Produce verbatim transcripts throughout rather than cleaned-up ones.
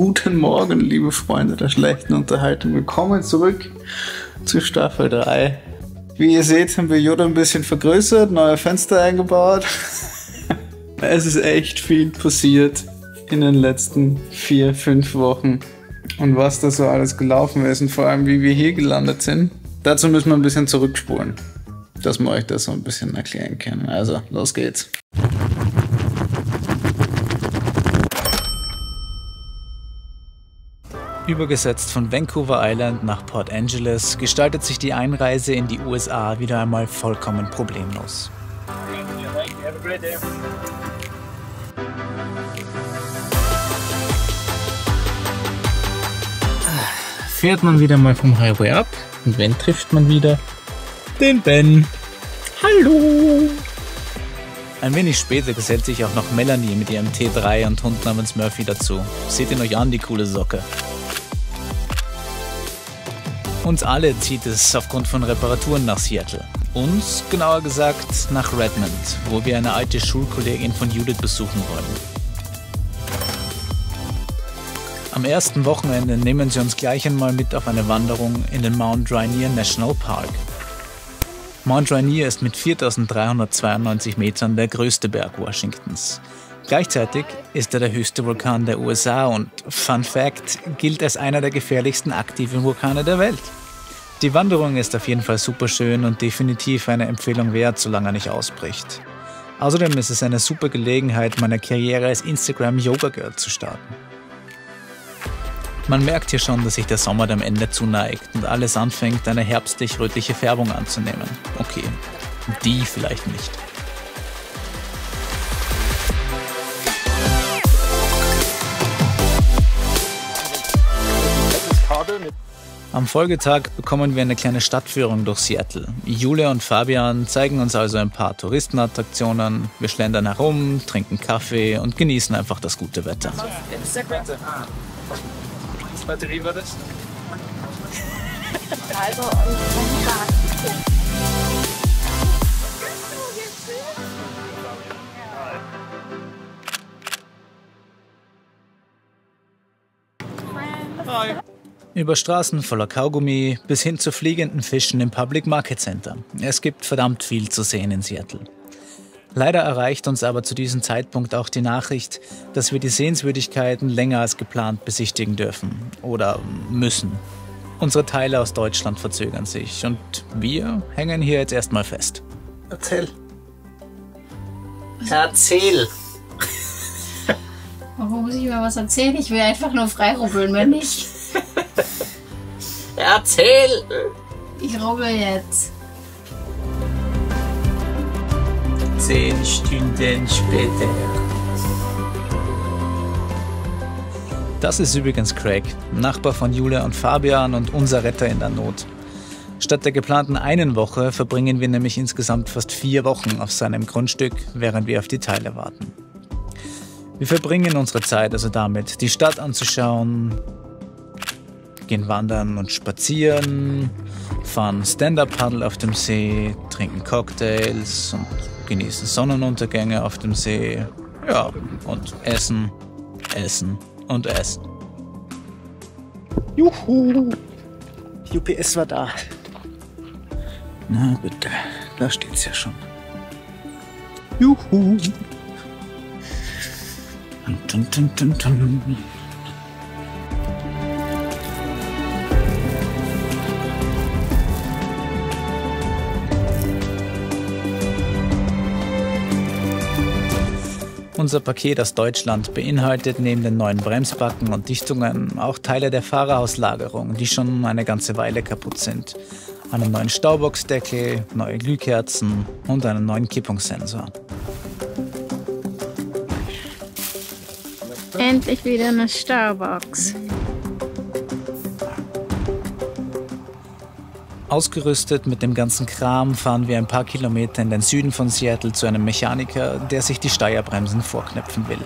Guten Morgen, liebe Freunde der schlechten Unterhaltung. Willkommen zurück zu Staffel drei. Wie ihr seht, haben wir Yoda ein bisschen vergrößert, neue Fenster eingebaut. Es ist echt viel passiert in den letzten vier, fünf Wochen. Und was da so alles gelaufen ist und vor allem, wie wir hier gelandet sind. Dazu müssen wir ein bisschen zurückspulen, dass wir euch das so ein bisschen erklären können. Also, los geht's. Übergesetzt von Vancouver Island nach Port Angeles gestaltet sich die Einreise in die U S A wieder einmal vollkommen problemlos. Fährt man wieder mal vom Highway ab und wen trifft man wieder? Den Ben. Hallo! Ein wenig später gesellt sich auch noch Melanie mit ihrem T drei und Hund namens Murphy dazu. Seht ihn euch an, die coole Socke. Uns alle zieht es aufgrund von Reparaturen nach Seattle. Uns, genauer gesagt, nach Redmond, wo wir eine alte Schulkollegin von Judith besuchen wollen. Am ersten Wochenende nehmen sie uns gleich einmal mit auf eine Wanderung in den Mount Rainier National Park. Mount Rainier ist mit viertausenddreihundertzweiundneunzig Metern der größte Berg Washingtons. Gleichzeitig ist er der höchste Vulkan der U S A und, Fun Fact, gilt als einer der gefährlichsten aktiven Vulkane der Welt. Die Wanderung ist auf jeden Fall super schön und definitiv eine Empfehlung wert, solange er nicht ausbricht. Außerdem ist es eine super Gelegenheit, meine Karriere als Instagram-Yoga-Girl zu starten. Man merkt hier schon, dass sich der Sommer dem Ende zuneigt und alles anfängt, eine herbstlich-rötliche Färbung anzunehmen. Okay, die vielleicht nicht. Am Folgetag bekommen wir eine kleine Stadtführung durch Seattle. Julia und Fabian zeigen uns also ein paar Touristenattraktionen. Wir schlendern herum, trinken Kaffee und genießen einfach das gute Wetter. Batterie war das? Also, Über Straßen voller Kaugummi bis hin zu fliegenden Fischen im Public Market Center. Es gibt verdammt viel zu sehen in Seattle. Leider erreicht uns aber zu diesem Zeitpunkt auch die Nachricht, dass wir die Sehenswürdigkeiten länger als geplant besichtigen dürfen oder müssen. Unsere Teile aus Deutschland verzögern sich und wir hängen hier jetzt erstmal fest. Erzähl. Erzähl. Warum muss ich mal was erzählen? Ich will einfach nur frei rubbeln, wenn nicht. Erzähl. Ich rubbel jetzt. Zehn Stunden später. Das ist übrigens Craig, Nachbar von Julia und Fabian und unser Retter in der Not. Statt der geplanten einen Woche verbringen wir nämlich insgesamt fast vier Wochen auf seinem Grundstück, während wir auf die Teile warten. Wir verbringen unsere Zeit also damit, die Stadt anzuschauen, gehen wandern und spazieren, fahren Stand-Up-Paddle auf dem See, trinken Cocktails und genießen Sonnenuntergänge auf dem See. Ja, und essen, essen und essen. Juhu! U P S war da. Na bitte, da steht's ja schon. Juhu! Dun, dun, dun, dun. Unser Paket aus Deutschland beinhaltet neben den neuen Bremsbacken und Dichtungen auch Teile der Fahrerhauslagerung, die schon eine ganze Weile kaputt sind. Einen neuen Stauboxdeckel, neue Glühkerzen und einen neuen Kippungssensor. Endlich wieder eine Starbucks. Ausgerüstet mit dem ganzen Kram fahren wir ein paar Kilometer in den Süden von Seattle zu einem Mechaniker, der sich die Steuerbremsen vorknöpfen will.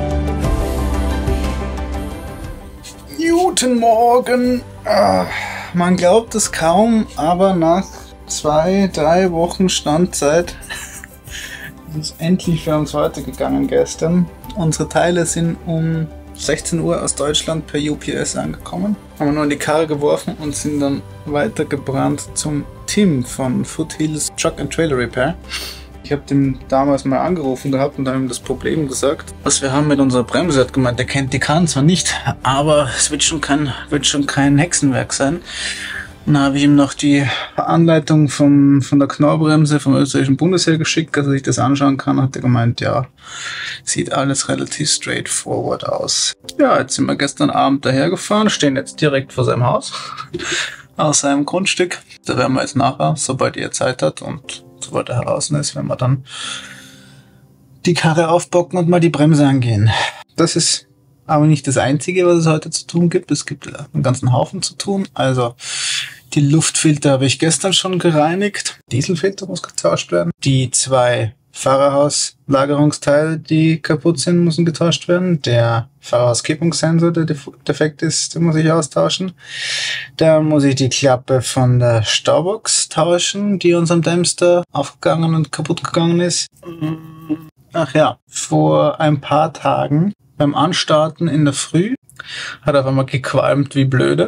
Guten Morgen. Ah, man glaubt es kaum, aber nach zwei, drei Wochen Standzeit ist es endlich für uns weitergegangen gestern. Unsere Teile sind um sechzehn Uhr aus Deutschland per U P S angekommen. Haben wir nur in die Karre geworfen und sind dann weitergebrannt zum Tim von Foothills Truck and Trailer Repair. Ich habe den damals mal angerufen gehabt und ihm das Problem gesagt, was wir haben mit unserer Bremse. Er hat gemeint, er kennt die Karren zwar nicht, aber es wird schon kein, wird schon kein Hexenwerk sein. Dann habe ich ihm noch die Anleitung vom, von der Knorrbremse vom österreichischen Bundesheer geschickt, dass er sich das anschauen kann. Hat er gemeint, ja, sieht alles relativ straightforward aus. Ja, jetzt sind wir gestern Abend dahergefahren, stehen jetzt direkt vor seinem Haus, aus seinem Grundstück. Da werden wir jetzt nachher, sobald er Zeit hat und sobald er heraus ist, werden wir dann die Karre aufbocken und mal die Bremse angehen. Das ist aber nicht das Einzige, was es heute zu tun gibt. Es gibt einen ganzen Haufen zu tun. Also die Luftfilter habe ich gestern schon gereinigt. Dieselfilter muss getauscht werden. Die zwei Fahrerhauslagerungsteile, die kaputt sind, müssen getauscht werden. Der Fahrerhauskippungssensor, der defekt ist, den muss ich austauschen. Dann muss ich die Klappe von der Staubox tauschen, die uns am Dämster aufgegangen und kaputt gegangen ist. Ach ja, vor ein paar Tagen beim Anstarten in der Früh hat auf einmal gequalmt wie blöde.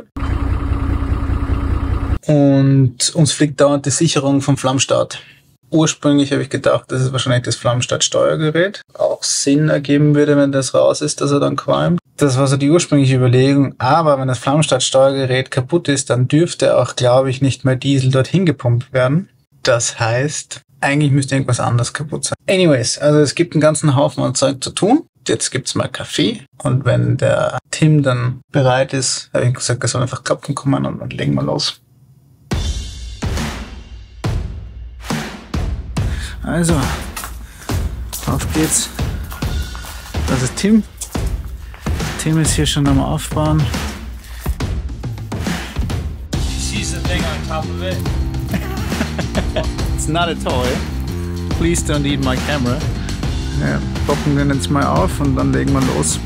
Und uns fliegt dauernd die Sicherung vom Flammstart. Ursprünglich habe ich gedacht, das ist wahrscheinlich das Flammstart-Steuergerät. Auch Sinn ergeben würde, wenn das raus ist, dass er dann qualmt. Das war so die ursprüngliche Überlegung. Aber wenn das Flammstart-Steuergerät kaputt ist, dann dürfte auch, glaube ich, nicht mehr Diesel dorthin gepumpt werden. Das heißt, eigentlich müsste irgendwas anderes kaputt sein. Anyways, also es gibt einen ganzen Haufen an Zeug zu tun. Jetzt gibt's mal Kaffee. Und wenn der Tim dann bereit ist, habe ich gesagt, er soll einfach klopfen kommen und dann legen wir los. Also, auf geht's. Das ist Tim. Tim ist hier schon am Aufbauen. She sees the thing on top of it. It's not a toy. Please don't eat my camera. Ja, poppen den jetzt mal auf und dann legen wir los.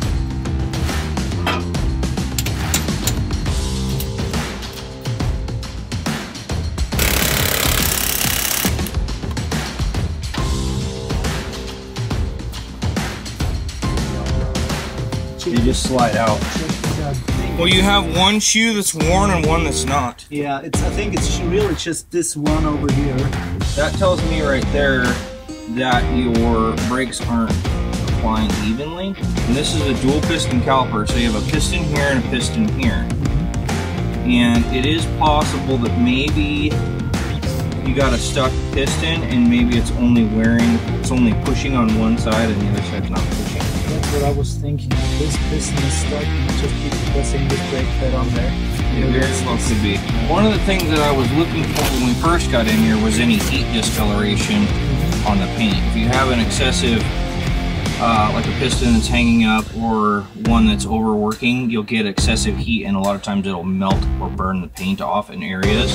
You just slide out. Well, you have one shoe that's worn and one that's not. Yeah, it's. I think it's really just this one over here. That tells me right there that your brakes aren't applying evenly. And this is a dual piston caliper, so you have a piston here and a piston here. And it is possible that maybe you got a stuck piston and maybe it's only wearing, it's only pushing on one side and the other side's not pushing. That's what I was thinking. This piston is stuck, you just keep pressing this brake pad on there. It very well could be. One of the things that I was looking for when we first got in here was any heat discoloration on the paint. If you have an excessive, uh, like a piston that's hanging up or one that's overworking, you'll get excessive heat and a lot of times it'll melt or burn the paint off in areas.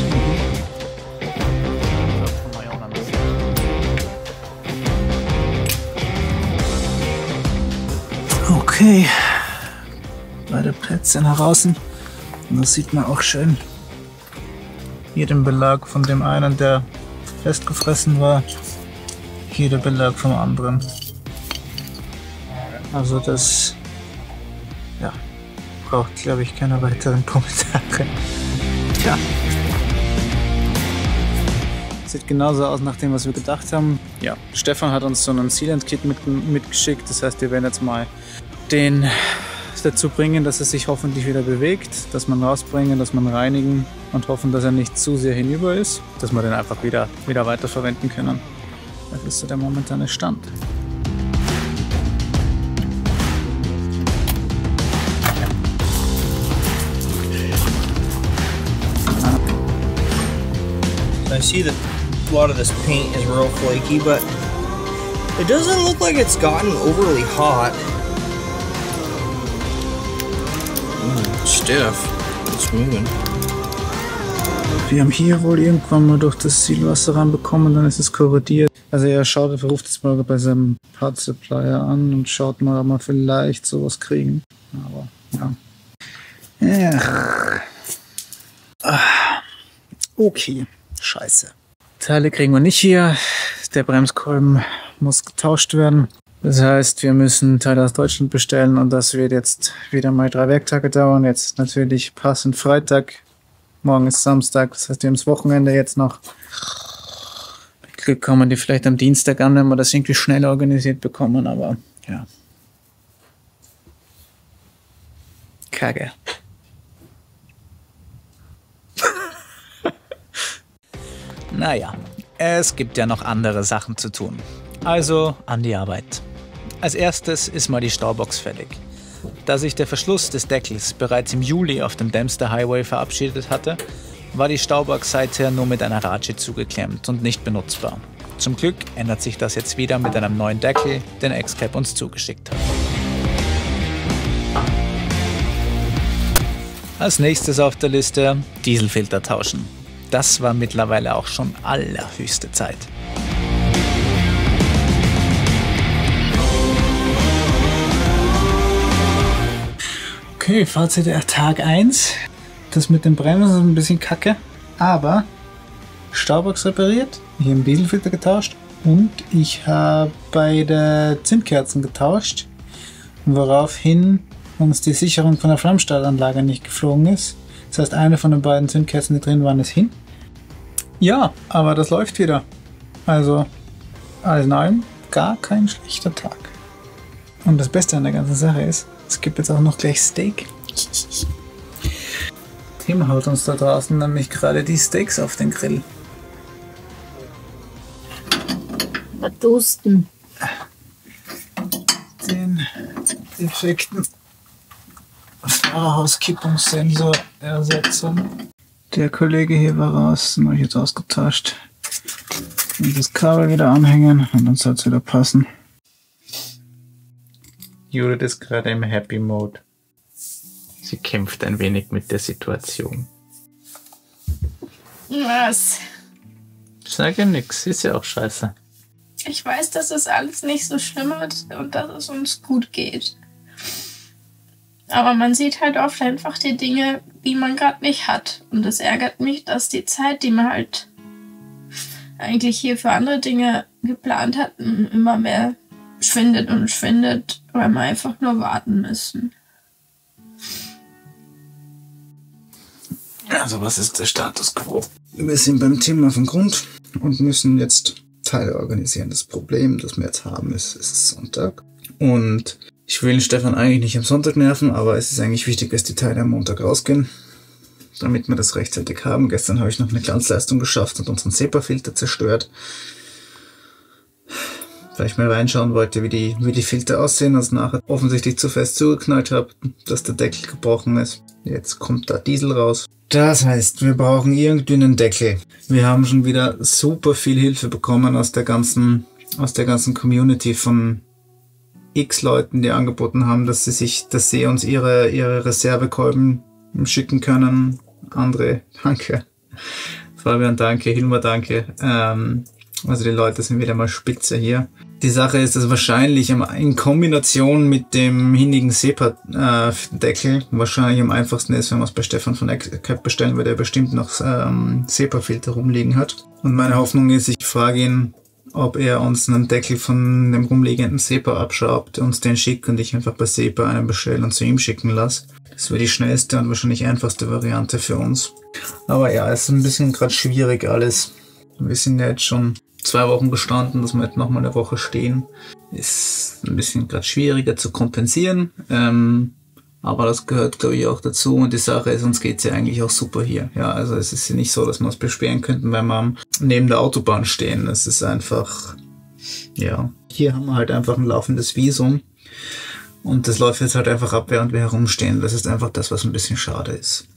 Okay, beide Plätze nach außen. Und das sieht man auch schön. Hier den Belag von dem einen, der festgefressen war. Hier der Belag vom anderen. Also das, ja, braucht, glaube ich, keine weiteren Kommentare. Tja. Sieht genauso aus nach dem, was wir gedacht haben. Ja, Stefan hat uns so einen Sealant-Kit mit, mitgeschickt. Das heißt, wir werden jetzt mal den dazu bringen, dass er sich hoffentlich wieder bewegt, dass man rausbringen, dass man reinigen und hoffen, dass er nicht zu sehr hinüber ist, dass wir den einfach wieder, wieder weiter verwenden können. Das ist so der momentane Stand. I see that a lot of this paint is real flaky, but it doesn't look like it's gotten overly hot. Mm, stiff. It's moving. Wir haben hier wohl irgendwann mal durch das Sielwasser reinbekommen, dann ist es korrodiert. Also er schaut, er ruft es mal bei seinem Part Supplier an und schaut mal, ob wir vielleicht sowas kriegen. Aber ja. Ja. Okay, scheiße. Teile kriegen wir nicht hier. Der Bremskolben muss getauscht werden. Das heißt, wir müssen Teile aus Deutschland bestellen und das wird jetzt wieder mal drei Werktage dauern. Jetzt natürlich passend Freitag. Morgen ist Samstag, das heißt, wir haben das Wochenende jetzt noch. Mit Glück kommen die vielleicht am Dienstag an, wenn wir das irgendwie schnell organisiert bekommen, aber ja. Kacke. Naja, es gibt ja noch andere Sachen zu tun. Also an die Arbeit. Als erstes ist mal die Staubox fertig. Da sich der Verschluss des Deckels bereits im Juli auf dem Dempster Highway verabschiedet hatte, war die Staubox seither nur mit einer Ratsche zugeklemmt und nicht benutzbar. Zum Glück ändert sich das jetzt wieder mit einem neuen Deckel, den X-Cab uns zugeschickt hat. Als nächstes auf der Liste Dieselfilter tauschen. Das war mittlerweile auch schon allerhöchste Zeit. Okay, Fazit der Tag eins. Das mit den Bremsen ist ein bisschen kacke, aber Staubox repariert, ich habe den Dieselfilter getauscht und ich habe beide Zündkerzen getauscht, woraufhin uns die Sicherung von der Flammstartanlage nicht geflogen ist. Das heißt, eine von den beiden Zündkerzen, die drin waren, ist hin. Ja, aber das läuft wieder. Also, alles in allem, gar kein schlechter Tag. Und das Beste an der ganzen Sache ist, es gibt jetzt auch noch gleich Steak. Tim haut uns da draußen nämlich gerade die Steaks auf den Grill. Verdusten. Den defekten Fahrerhauskippungssensor ersetzen. Der Kollege hier war raus, den habe ich jetzt ausgetauscht. Und das Kabel wieder anhängen und dann soll es wieder passen. Judith ist gerade im Happy Mode. Sie kämpft ein wenig mit der Situation. Was? Sag ja nix, ist ja auch scheiße. Ich weiß, dass es alles nicht so schlimm ist und dass es uns gut geht. Aber man sieht halt oft einfach die Dinge, die man gerade nicht hat. Und es ärgert mich, dass die Zeit, die man halt eigentlich hier für andere Dinge geplant hat, immer mehr schwindet und schwindet, weil wir einfach nur warten müssen. Also was ist der Status quo? Wir sind beim Thema auf dem Grund und müssen jetzt Teile organisieren. Das Problem, das wir jetzt haben, ist, es ist Sonntag. Und ich will den Stefan eigentlich nicht am Sonntag nerven, aber es ist eigentlich wichtig, dass die Teile am Montag rausgehen, damit wir das rechtzeitig haben. Gestern habe ich noch eine Glanzleistung geschafft und unseren SEPA-Filter zerstört. Weil ich mal reinschauen wollte, wie die, wie die Filter aussehen, also nachher offensichtlich zu fest zugeknallt habe, dass der Deckel gebrochen ist. Jetzt kommt da Diesel raus. Das heißt, wir brauchen irgendwie einen Deckel. Wir haben schon wieder super viel Hilfe bekommen aus der ganzen, aus der ganzen Community von x Leuten, die angeboten haben, dass sie sich, dass sie uns ihre, ihre Reservekolben schicken können. André, danke. Fabian, danke. Hilmar, danke. Ähm, also die Leute sind wieder mal spitze hier. Die Sache ist, dass wahrscheinlich in Kombination mit dem hinnigen SEPA-Deckel wahrscheinlich am einfachsten ist, wenn man es bei Stefan von X-Cab bestellen, weil der bestimmt noch ähm, SEPA-Filter rumliegen hat. Und meine Hoffnung ist, ich frage ihn, ob er uns einen Deckel von dem rumliegenden SEPA abschraubt, uns den schickt und ich einfach bei SEPA einen bestellen und zu ihm schicken lasse. Das wäre die schnellste und wahrscheinlich einfachste Variante für uns. Aber ja, es ist ein bisschen gerade schwierig alles. Wir sind ja jetzt schon zwei Wochen gestanden, dass wir jetzt nochmal eine Woche stehen. Ist ein bisschen gerade schwieriger zu kompensieren. Ähm, aber das gehört, glaube ich, auch dazu. Und die Sache ist, uns geht's ja eigentlich auch super hier. Ja, also es ist ja nicht so, dass wir uns beschweren könnten, wenn wir neben der Autobahn stehen. Es ist einfach, ja, hier haben wir halt einfach ein laufendes Visum. Und das läuft jetzt halt einfach ab, während wir herumstehen. Das ist einfach das, was ein bisschen schade ist.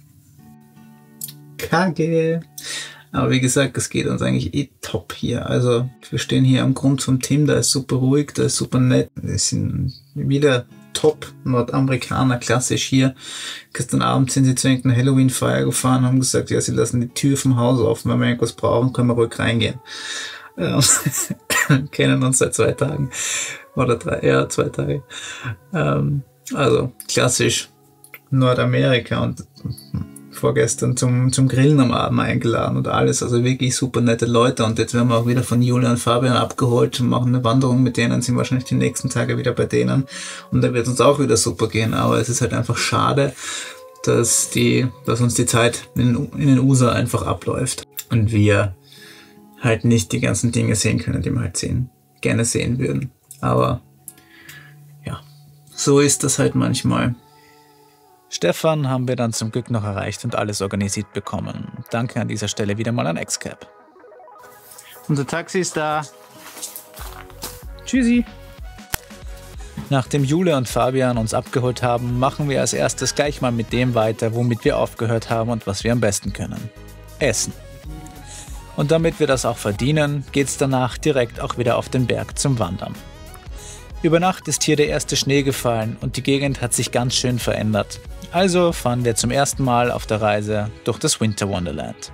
Kacke. Aber wie gesagt, es geht uns eigentlich eh top hier. Also wir stehen hier am Grund vom Tim, da ist super ruhig, da ist super nett. Wir sind wieder top Nordamerikaner, klassisch hier. Gestern Abend sind sie zu irgendeiner Halloween-Feier gefahren, haben gesagt, ja, sie lassen die Tür vom Haus offen, wenn wir irgendwas brauchen, können wir ruhig reingehen. Ähm, kennen uns seit zwei Tagen. Oder drei, ja, zwei Tage. Ähm, also klassisch Nordamerika und vorgestern zum, zum Grillen am Abend eingeladen und alles. Also wirklich super nette Leute. Und jetzt werden wir auch wieder von Julia und Fabian abgeholt und machen eine Wanderung mit denen, sind wahrscheinlich die nächsten Tage wieder bei denen. Und da wird es uns auch wieder super gehen. Aber es ist halt einfach schade, dass die, dass uns die Zeit in, in den U S A einfach abläuft. Und wir halt nicht die ganzen Dinge sehen können, die wir halt sehen, gerne sehen würden. Aber ja, so ist das halt manchmal. Stefan haben wir dann zum Glück noch erreicht und alles organisiert bekommen. Danke an dieser Stelle wieder mal an X-Cab. Unser Taxi ist da. Tschüssi. Nachdem Jule und Fabian uns abgeholt haben, machen wir als erstes gleich mal mit dem weiter, womit wir aufgehört haben und was wir am besten können. Essen. Und damit wir das auch verdienen, geht's danach direkt auch wieder auf den Berg zum Wandern. Über Nacht ist hier der erste Schnee gefallen und die Gegend hat sich ganz schön verändert. Also fahren wir zum ersten Mal auf der Reise durch das Winter Wonderland.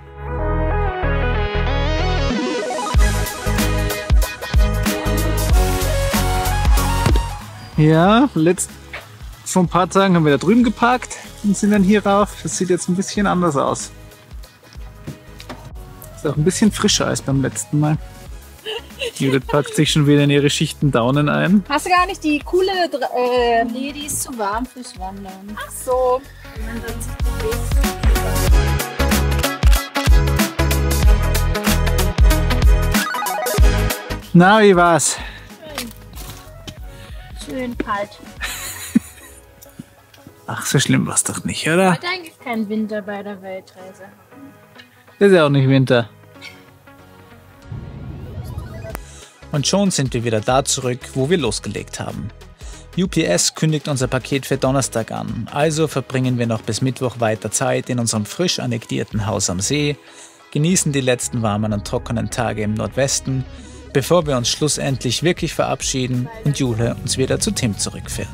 Ja, letzt, vor ein paar Tagen haben wir da drüben geparkt und sind dann hier rauf. Das sieht jetzt ein bisschen anders aus. Ist auch ein bisschen frischer als beim letzten Mal. Judith packt sich schon wieder in ihre Schichten Daunen ein. Hast du gar nicht die coole... Äh, nee, die ist zu warm fürs Wandern. Ach so. Na, wie war's? Schön, Schön kalt. Ach, so schlimm war's doch nicht, oder? Hat eigentlich keinen Winter bei der Weltreise. Das ist ja auch nicht Winter. Und schon sind wir wieder da zurück, wo wir losgelegt haben. U P S kündigt unser Paket für Donnerstag an, also verbringen wir noch bis Mittwoch weiter Zeit in unserem frisch annektierten Haus am See, genießen die letzten warmen und trockenen Tage im Nordwesten, bevor wir uns schlussendlich wirklich verabschieden und Jule uns wieder zu Tim zurückfährt.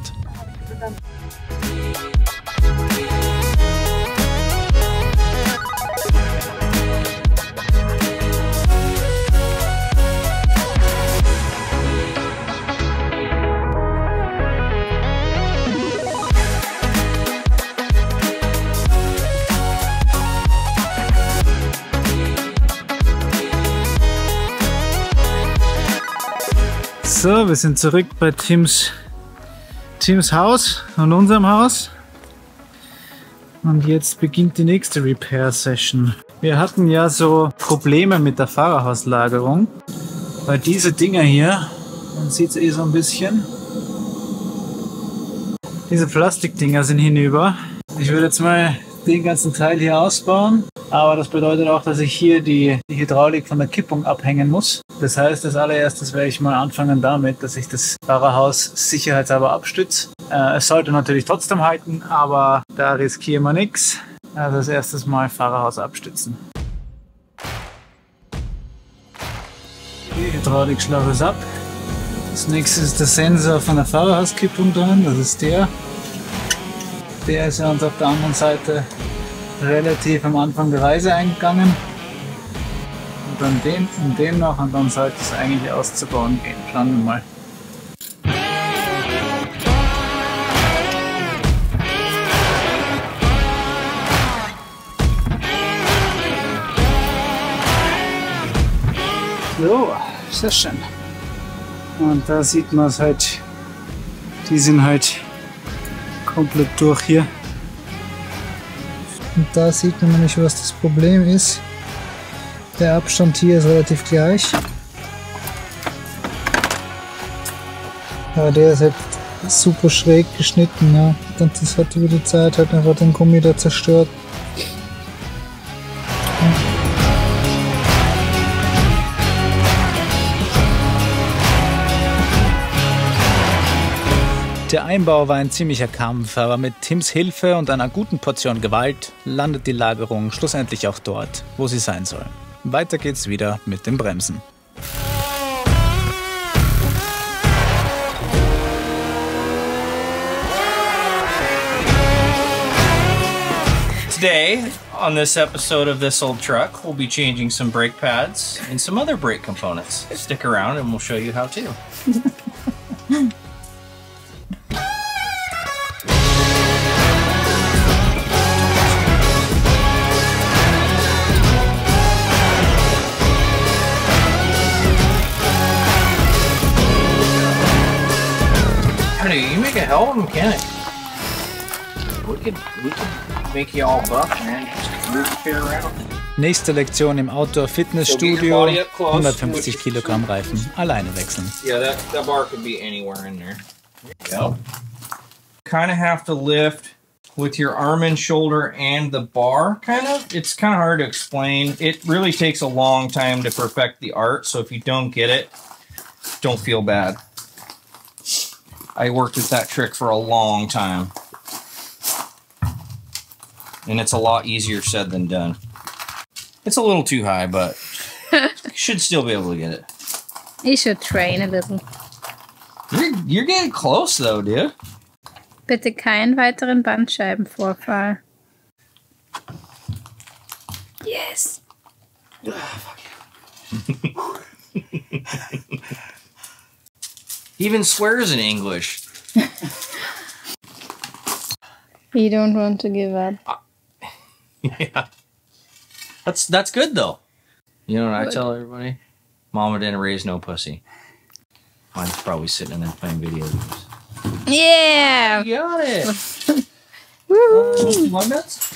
So, wir sind zurück bei Tims, Tims Haus und unserem Haus. Und jetzt beginnt die nächste Repair-Session. Wir hatten ja so Probleme mit der Fahrerhauslagerung, weil diese Dinger hier, man sieht es eh so ein bisschen, diese Plastikdinger sind hinüber. Ich würde jetzt mal den ganzen Teil hier ausbauen, aber das bedeutet auch, dass ich hier die, die Hydraulik von der Kippung abhängen muss. Das heißt, als allererstes werde ich mal anfangen damit, dass ich das Fahrerhaus sicherheitshalber abstütze. Äh, es sollte natürlich trotzdem halten, aber da riskieren wir nichts. Also als erstes mal Fahrerhaus abstützen. Die Hydraulikschlaufe ist ab. Das nächste ist der Sensor von der Fahrerhauskippung dran, das ist der. Der ist ja uns auf der anderen Seite relativ am Anfang der Reise eingegangen. Und dann den und den noch und dann sollte es eigentlich auszubauen gehen. Schauen wir mal. So, sehr schön. Und da sieht man es halt, die sind halt komplett durch hier. Und da sieht man nämlich, was das Problem ist. Der Abstand hier ist relativ gleich. Aber der ist halt super schräg geschnitten. Ja. Und das hat über die Zeit halt einfach den Gummi da zerstört. Der Einbau war ein ziemlicher Kampf, aber mit Tims Hilfe und einer guten Portion Gewalt landet die Lagerung schlussendlich auch dort, wo sie sein soll. Weiter geht's wieder mit den Bremsen. Today, on this episode of This Old Truck, we'll be changing some brake pads and some other brake components. Stick around and we'll show you how to. Honey, you make a hell of a mechanic. We could, we could make you all buff, man. Just move the kid around. Nächste Lektion im Outdoor-Fitnessstudio. hundertfünfzig Kilogramm Reifen alleine wechseln. Yeah, that, that bar could be anywhere in there. Yep. Kind of have to lift with your arm and shoulder and the bar, kind of. It's kind of hard to explain. It really takes a long time to perfect the art, so if you don't get it, don't feel bad. I worked at that trick for a long time. And it's a lot easier said than done. It's a little too high, but you should still be able to get it. You should train a little. You're, you're getting close though, dude. Bitte keinen weiteren Bandscheibenvorfall. Yes. He even swears in English. You don't want to give up. Yeah. That's that's good though. You know what I tell everybody? Mama didn't raise no pussy. Mine's probably sitting in there playing video games. Yeah! You got it! Woo! Love nuts?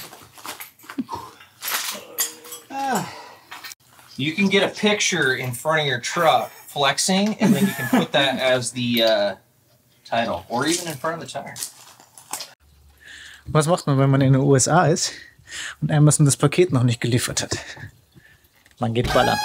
You can get a picture in front of your truck flexing, and then you can put that as the uh, title, or even in front of the tire. Was macht man, wenn man in den U S A ist und Amazon das Paket noch nicht geliefert hat? Man geht ballern.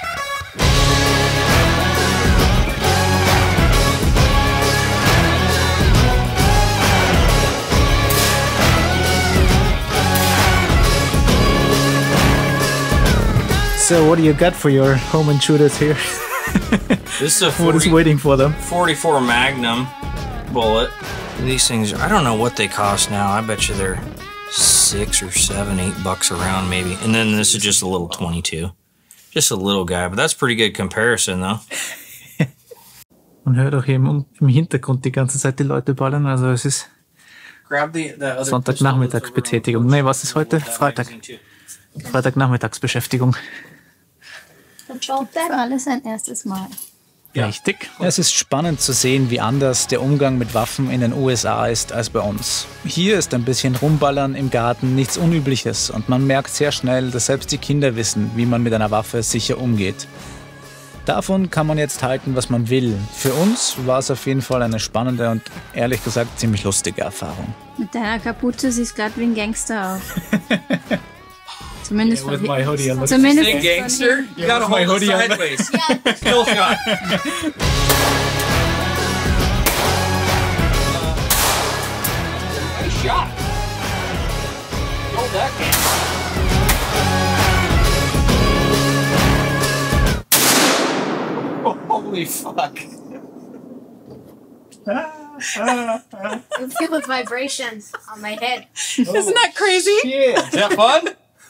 So what do you got for your home intruders here? This is a What is waiting for them? forty-four Magnum bullet. These things, I don't know what they cost now. I bet you they're six or seven, eight bucks around maybe. And then this is just a little twenty-two. Just a little guy, but that's pretty good comparison though. Man hört auch hier im, im Hintergrund die ganze Zeit die Leute ballern, also es ist Grab the, the other Sonntagnachmittagsbetätigung. Nee, was ist heute? Freitag. Freitagnachmittagsbeschäftigung. Für alles ein erstes Mal. Ja. Richtig. Es ist spannend zu sehen, wie anders der Umgang mit Waffen in den U S A ist als bei uns. Hier ist ein bisschen Rumballern im Garten nichts Unübliches und man merkt sehr schnell, dass selbst die Kinder wissen, wie man mit einer Waffe sicher umgeht. Davon kann man jetzt halten, was man will. Für uns war es auf jeden Fall eine spannende und ehrlich gesagt ziemlich lustige Erfahrung. Mit deiner Kapuze siehst du gerade wie ein Gangster aus. Zumindest Yeah, with von my hoodie on. Zumindest Hey, gangster, you gotta my hold it hoodie on. sideways. Kill shot. Nice shot. Hold that can. Oh, holy fuck. I feel the vibration on my head. Isn't that crazy? Yeah. Is that fun?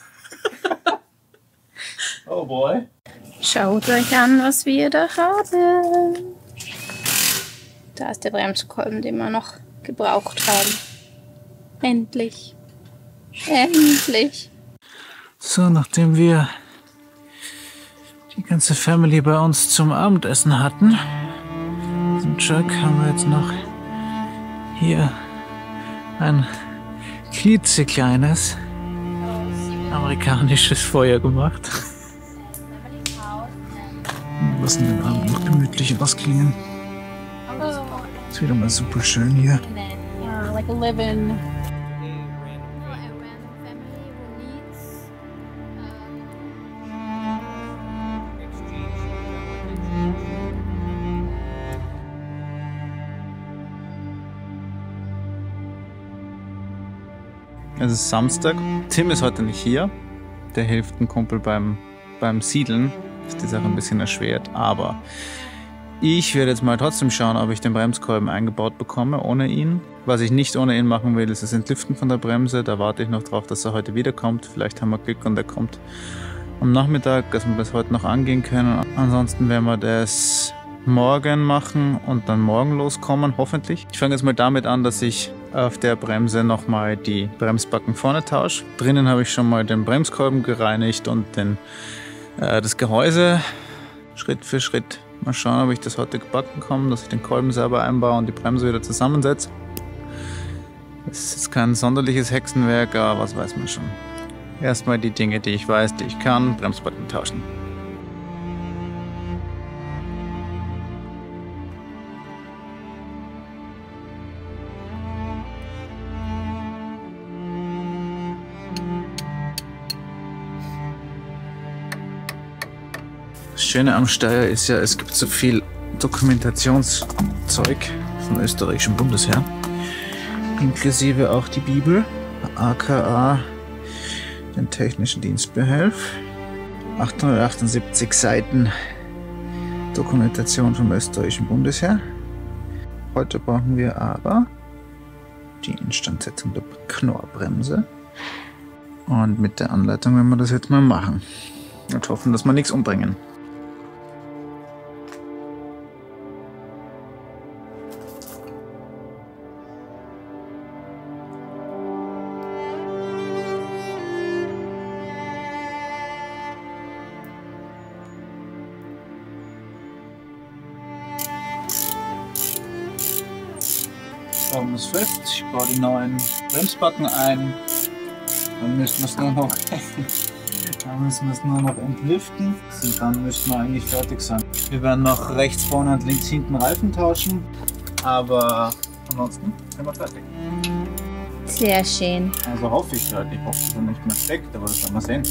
Oh boy. Schaut euch an, was wir da haben. Da ist der Bremskolben, den wir noch gebraucht haben. Endlich. Endlich. So, nachdem wir die ganze Family bei uns zum Abendessen hatten, zum Chuck, haben wir jetzt noch hier ein klitzekleines amerikanisches Feuer gemacht. Wir lassen den Abend noch gemütlich ausklingen. Ist wieder mal super schön hier. Uh, like a live-in. Es ist Samstag. Tim ist heute nicht hier. Der hilft einem Kumpel beim, beim Siedeln. Ist die Sache ein bisschen erschwert. Aber ich werde jetzt mal trotzdem schauen, ob ich den Bremskolben eingebaut bekomme ohne ihn. Was ich nicht ohne ihn machen will, ist das Entlüften von der Bremse. Da warte ich noch drauf, dass er heute wiederkommt. Vielleicht haben wir Glück und er kommt am Nachmittag, dass wir das heute noch angehen können. Ansonsten werden wir das morgen machen und dann morgen loskommen, hoffentlich. Ich fange jetzt mal damit an, dass ich auf der Bremse nochmal die Bremsbacken vorne tausche. Drinnen habe ich schon mal den Bremskolben gereinigt und den, äh, das Gehäuse Schritt für Schritt Mal schauen, ob ich das heute gebacken komme, dass ich den Kolben selber einbaue und die Bremse wieder zusammensetze. Das ist jetzt kein sonderliches Hexenwerk, aber was weiß man schon. Erstmal die Dinge, die ich weiß, die ich kann, Bremsbacken tauschen. Das Schöne am Steyr ist ja, es gibt so viel Dokumentationszeug vom österreichischen Bundesheer. Inklusive auch die Bibel, aka den technischen Dienstbehelf. achthundertachtundsiebzig Seiten Dokumentation vom österreichischen Bundesheer. Heute brauchen wir aber die Instandsetzung der Knorrbremse. Und mit der Anleitung werden wir das jetzt mal machen. Und hoffen, dass wir nichts umbringen. Schrauben ist fest, ich baue die neuen Bremsbacken ein. Dann müssen wir es nur noch, dann müssen wir es nur noch entlüften und dann müssen wir eigentlich fertig sein. Wir werden noch rechts vorne und links hinten Reifen tauschen, aber ansonsten sind wir fertig. Sehr schön. Also hoffe ich halt, ich hoffe, dass er nicht mehr steckt, aber das werden wir sehen.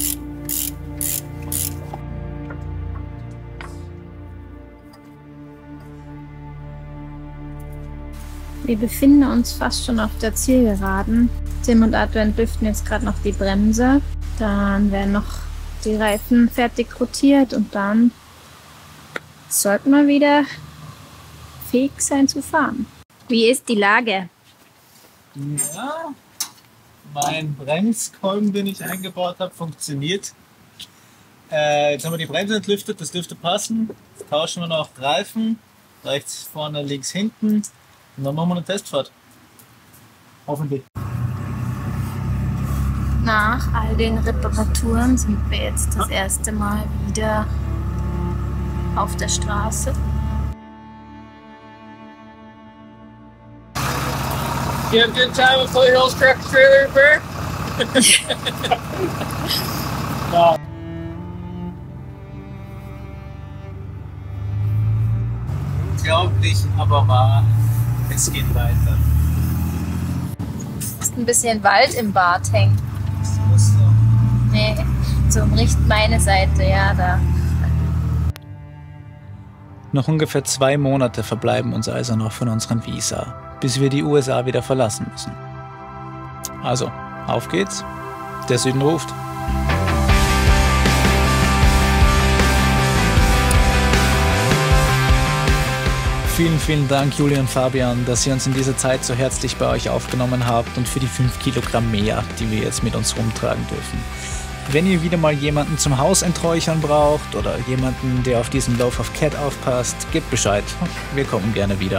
Wir befinden uns fast schon auf der Zielgeraden. Tim und Arthur entlüften jetzt gerade noch die Bremse. Dann werden noch die Reifen fertig rotiert und dann sollten wir wieder fähig sein zu fahren. Wie ist die Lage? Ja, mein Bremskolben, den ich eingebaut habe, funktioniert. Äh, jetzt haben wir die Bremse entlüftet, das dürfte passen. Jetzt tauschen wir noch Reifen, rechts vorne, links hinten. Und dann machen wir eine Testfahrt. Hoffentlich. Nach all den Reparaturen sind wir jetzt das erste Mal wieder auf der Straße. You have a good time with Fully Hills Truck Trailer Repair? Ja. Unglaublich, aber wahr. Es geht weiter. Ist ein bisschen Wald im Bart hängt. Das muss so. Nee, so umricht meine Seite, ja, da. Noch ungefähr zwei Monate verbleiben uns also noch von unserem Visa, bis wir die U S A wieder verlassen müssen. Also, auf geht's. Der Süden ruft. Vielen, vielen Dank, Julia und Fabian, dass ihr uns in dieser Zeit so herzlich bei euch aufgenommen habt und für die fünf Kilogramm mehr, die wir jetzt mit uns rumtragen dürfen. Wenn ihr wieder mal jemanden zum Haus enträuchern braucht oder jemanden, der auf diesen Loaf of Cat aufpasst, gebt Bescheid. Wir kommen gerne wieder.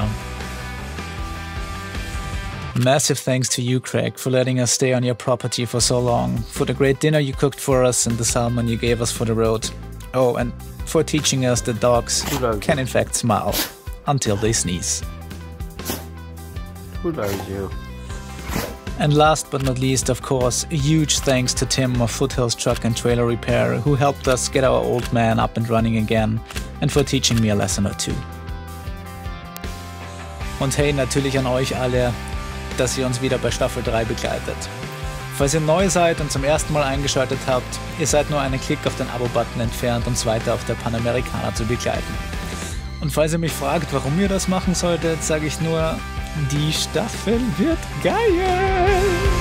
Massive thanks to you, Craig, for letting us stay on your property for so long, for the great dinner you cooked for us and the salmon you gave us for the road. Oh, and for teaching us that dogs can in fact smile until they sneeze. Who loves you? And last but not least, of course, a huge thanks to Tim of Foothills Truck and Trailer Repair, who helped us get our old man up and running again, and for teaching me a lesson or two. Und hey, natürlich an euch alle, dass ihr uns wieder bei Staffel drei begleitet. Falls ihr neu seid und zum ersten Mal eingeschaltet habt, ihr seid nur einen Klick auf den Abo-Button entfernt, uns weiter auf der Panamericana zu begleiten. Und falls ihr mich fragt, warum ihr das machen solltet, sage ich nur, die Staffel wird geil!